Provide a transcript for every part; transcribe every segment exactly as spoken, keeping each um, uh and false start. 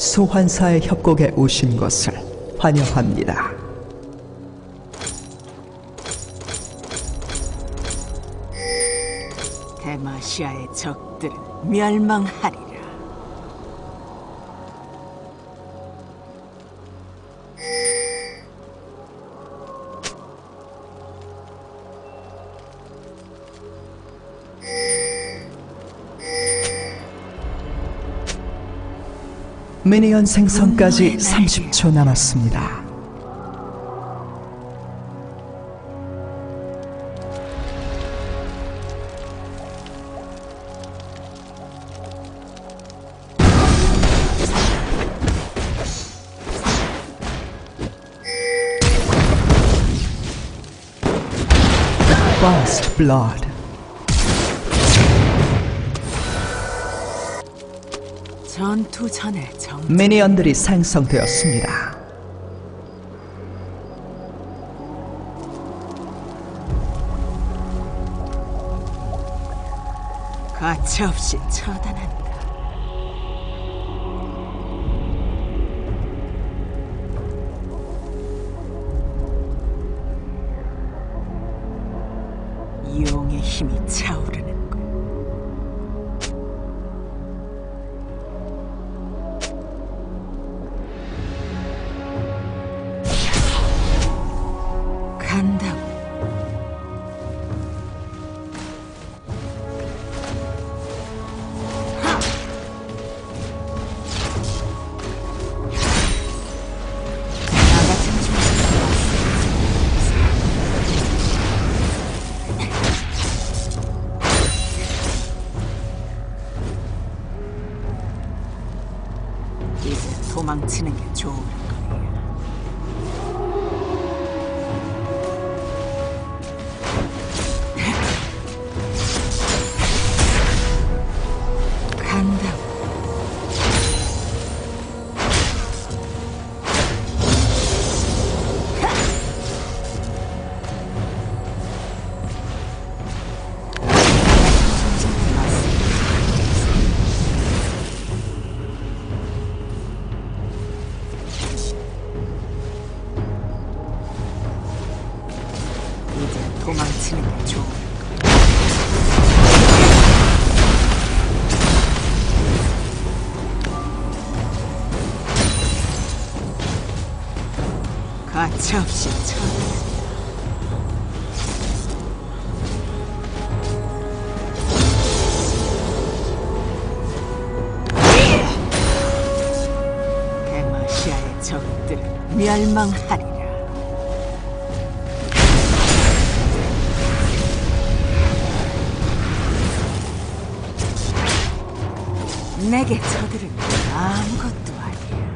소환사의 협곡에 오신 것을 환영합니다. 데마시아의 적들은 멸망하리라. 미니언 생성까지 삼십 초 남았습니다. First Blood. 전투 전에 정... 미니언들이 생성되었습니다. 가차없이 처단한다. 용의 힘이 차오르는 것. 간다고. 이제 도망치는 게 좋을 거야. 간다고. 이제 도망치는 게 좋을 거야. 가차없이 처단한다. 데마시아의 적들은 멸망하리라. 내게 저들은 아무것도 아니야.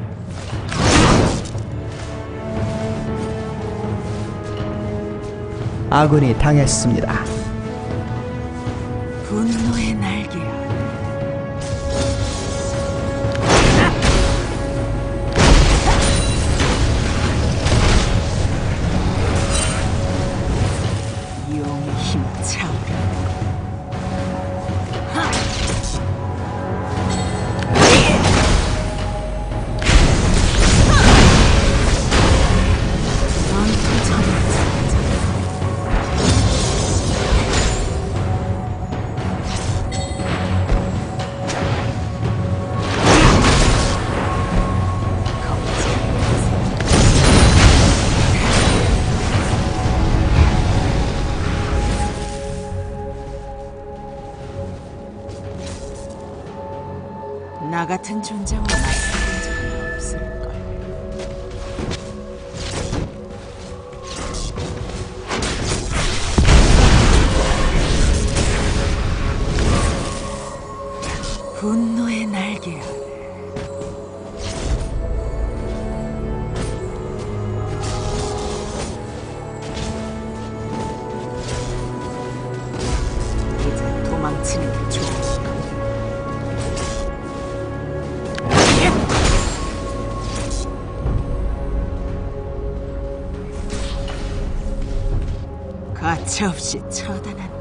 아군이 당했습니다. 분노의 날개야. 용의 힘이 차오른다. 나 같은 존재와 맞서본 적이 없을걸. 분노의 날개야. 이제 도망치는 게 좋을 거야. 가차없이 처단한다.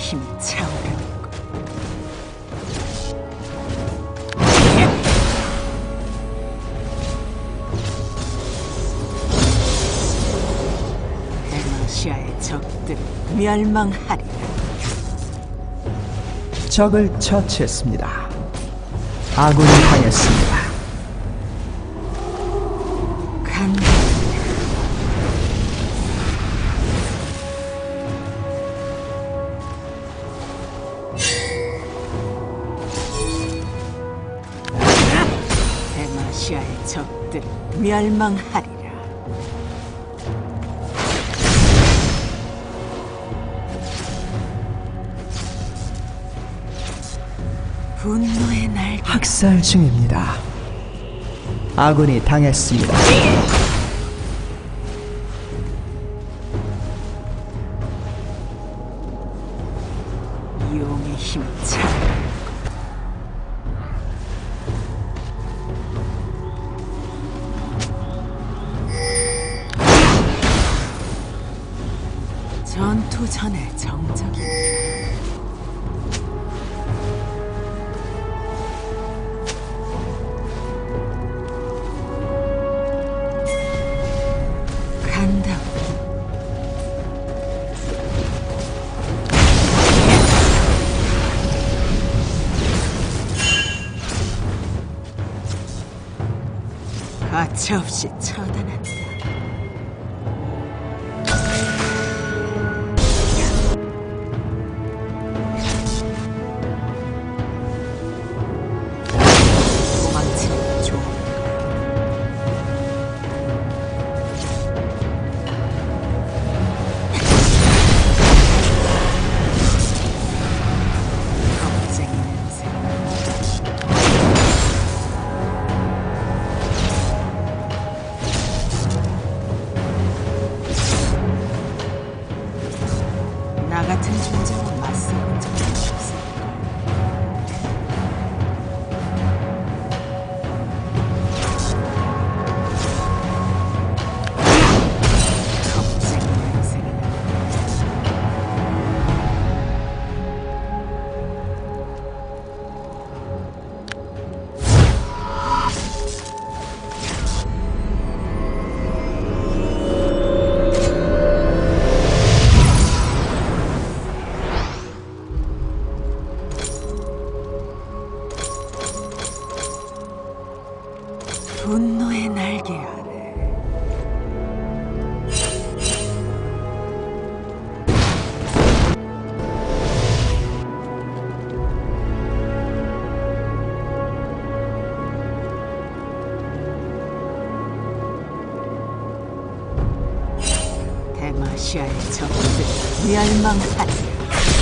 힘이 차오르는군. 데마시아의 적들을 멸망하리라. 적을 처치했습니다. 아군이 당했습니다. 간다. 데마시아의 적들을 멸망하리라. 분노의 날개. 학살 중입니다. 아군이 당했습니다. 용의 힘이 차오르는군. 전투 전의 정적이다. 간다. 가차없이 처단한다. 도망치는 종. 겁쟁이 냄새. 나 같은 존재와 맞서본 적이 없어. 겁쟁이 냄새가 나. 분노의 날개 아래. 데마시아의 적들 멸망하리라.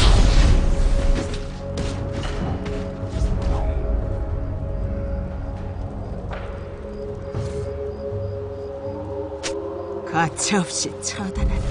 가차없이 처단한다.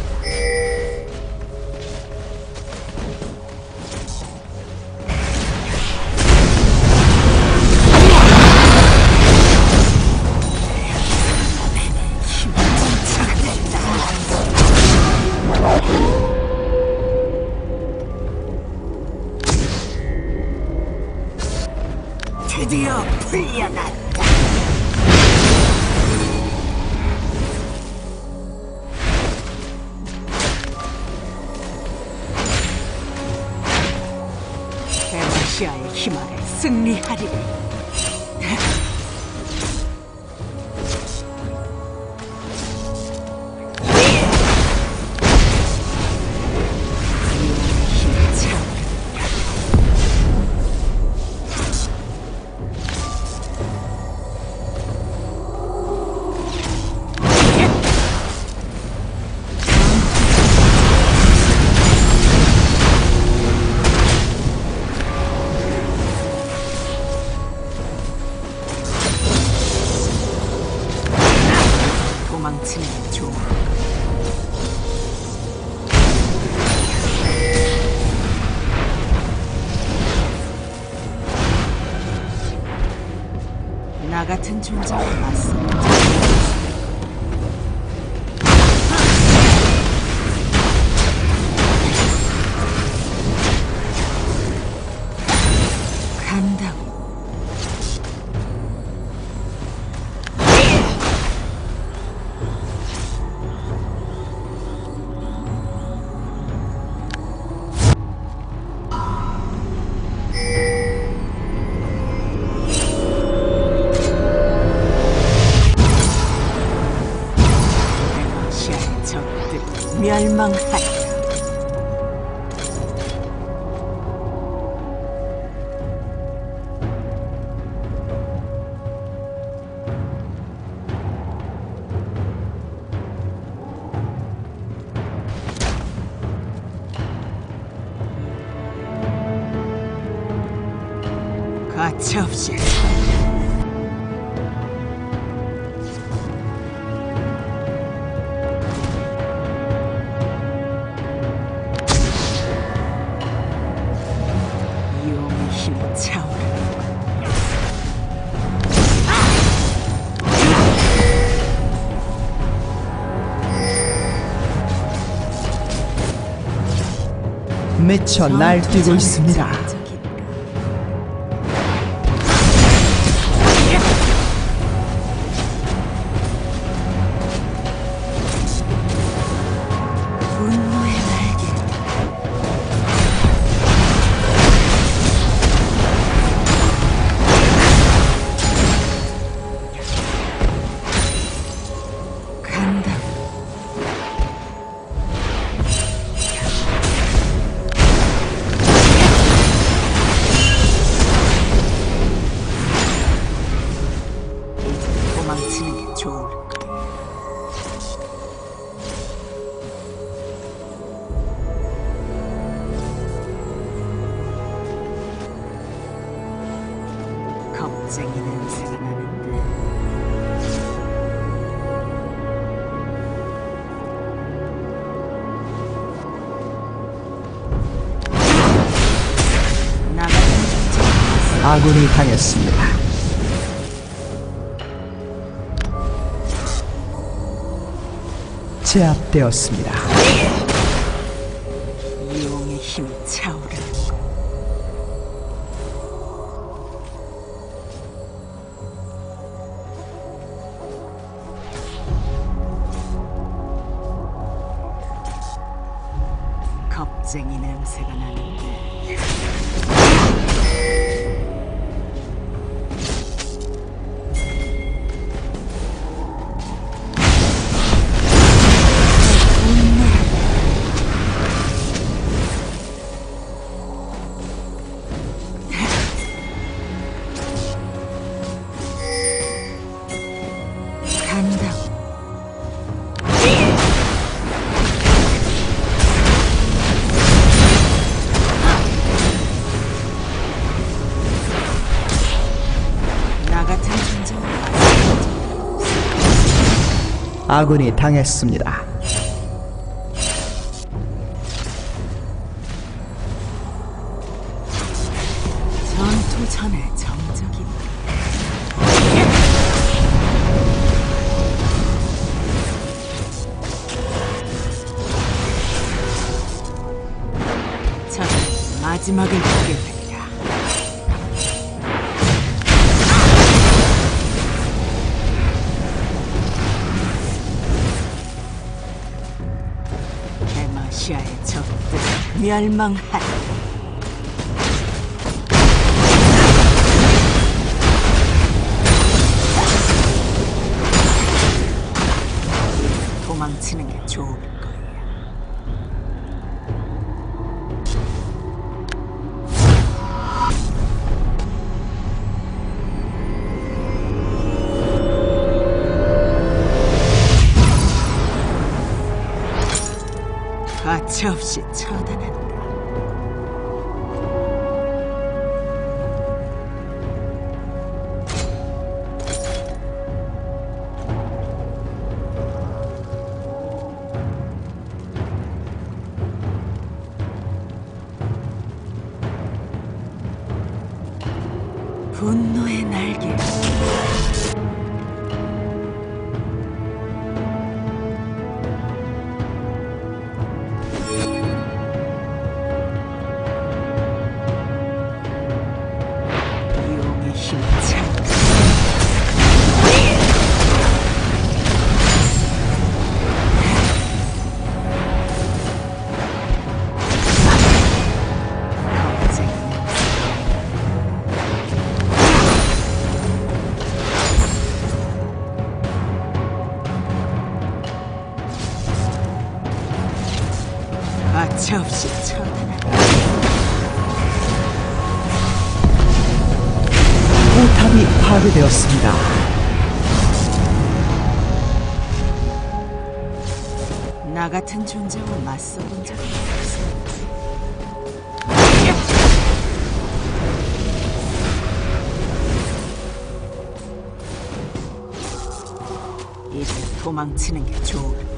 드디어 풀려났다. 데마시아의 힘 아래 승리하리라. 힘이 차오른다. 도망치는 종. 나 같은 존재와 맞서. 멸망하리라. 가차없이 용의 힘이 차오르. 미쳐 날뛰고 있습니다. 분노의 날개. 간다. 이제 도망치는 게 좋을 거야. 겁쟁이 냄새가 나는데. 나가는 존재. 아군이 당했습니다. 제압되었습니다. 용의 힘이 차오르. 겁쟁이 냄새가 나는데. 간다. 나 같은 존재는 아군이 당했습니다. 전투 전의 정적이. 저는 마지막을 보게 되리라. 데마시아의 적들 멸망하리. 도망치는 게 좋을 거야. 가차없이 처단한다. 분노의 날개. 용의 힘이 차오르. 겁쟁이 냄새. 가차없이 처단하라. 포탑이 파괴되었습니다. 나 같은 존재와 맞서본 적이 없어. 이제 도망치는 게 좋을 거야.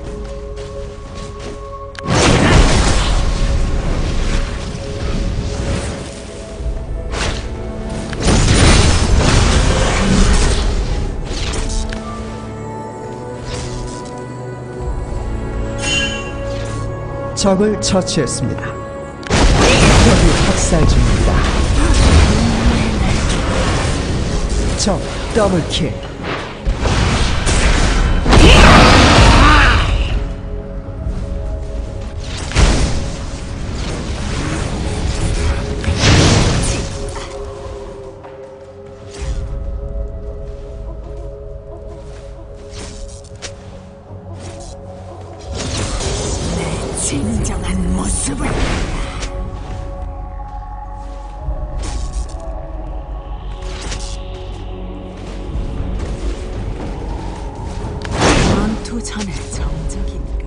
적을 처치했습니다. 적이 학살 중입니다. 적 더블킬. 진정한 모습을 전투 전의 정적인가?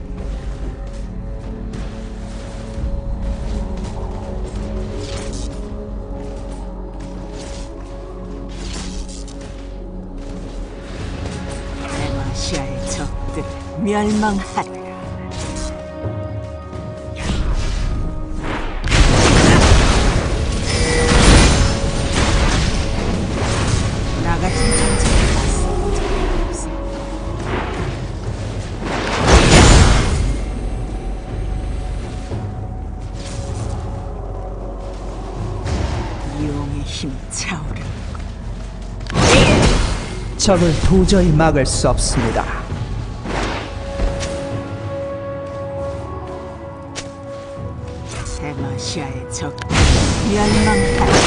데마시아의 적들을 멸망하라. 나 같은 존재를 맞서본 적이 없어. 용의 힘이 차오르는 적을 도저히 막을 수 없습니다. 데마시아의 적들을 멸망하라.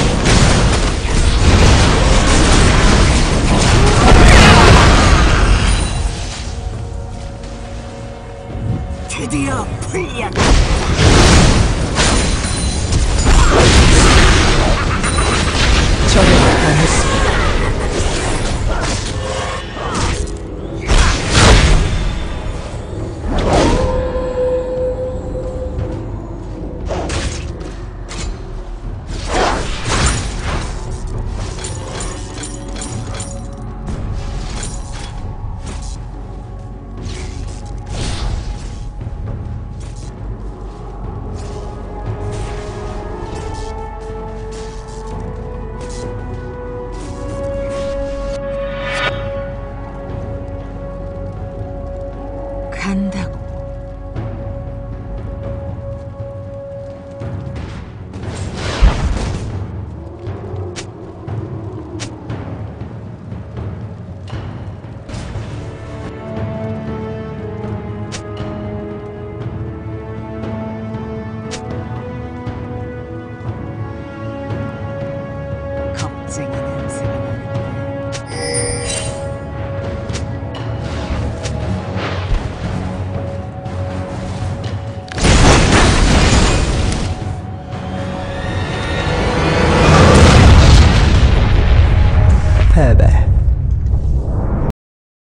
드디어 풀려나. 적을 당했습니다. 간다고. 겁쟁이 냄새가 나는데. 패배.